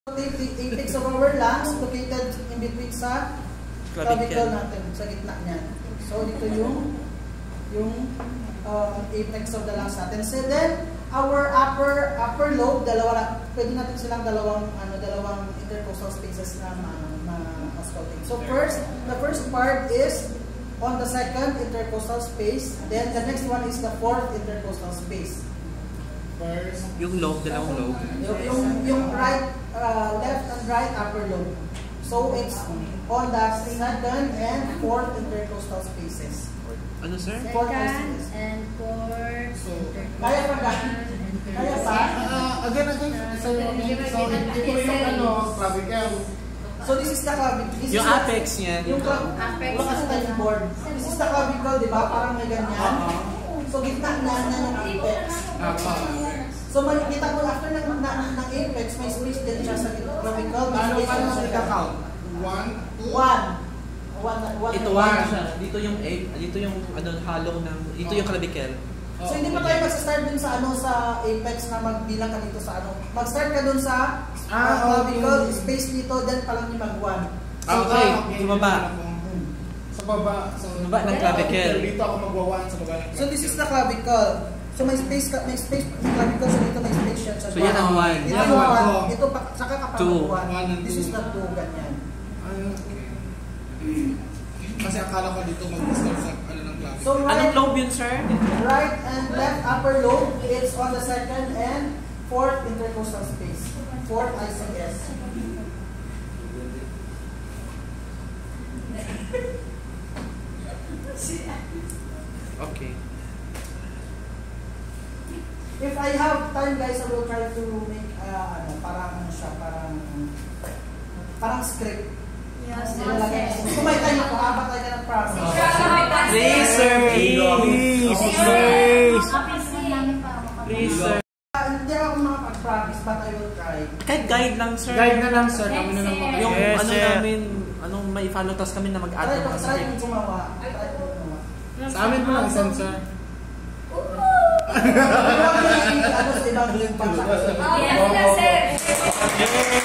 The apex of our lungs located in between sa clavicle natin, sa gitna niyan. So dito yung apex of the lungs natin. So then our upper lobe, pwede natin silang dalawang intercostal spaces na ausculting. So the first part is on the second intercostal space, then the next one is the fourth intercostal space. First, yung lobe, dalawang lobe. Yung right, left and right upper lobe. So it's on the second and fourth intercostal spaces. Ano sir? Second and fourth. Kaya pa ba? Kaya pa? Again. So ito yung clavicle. So this is the clavicle. Yung apex niya. Yung clavicle. Wala kasi tayong board. This is the clavicle, di ba? Parang may ganyan. So gitna na yung apex. So makikita mo after ng apex, may space din siya sa clavicle. Ano pa na sa count? 1, 2. 1. Ito one siya. Dito yung hollow ng yung clavicle. So hindi pa tayo mag-start dun sa sa apex na magbilang ka dito sa Mag-start ka dun sa clavicle, space dito, then pa lang yung mag-1. Okay, baba. Sa baba. Sa baba ng clavicle. Dito ako magwa-1 sa baba ng clavicle. So this is the clavicle. So may space yung clavicle, so dito may space siya. So yan ang 1. Ito yung 1. Ito pa, saka ka pa 2. This is the 2, ganyan. Kasi akala ko dito mag-start sa ng clavicle. So Anong lobe yun sir? Right and left upper lobe is on the second and fourth intercostal space. Fourth ICS. Okay. If I have time guys, I will try to make parang script. Yes, Kung may time ako, habang tayo ng promise. Please sir, please sir. Hindi ako makapag-promise, but I will try. Kahit guide lang sir. Guide na lang sir, kami na lang Yung yes, namin, may follow task kami na mag-add ng mga Try script. kong gumawa. Sa amin mo lang isang sir. Sa ibang link pa. Yes, sir.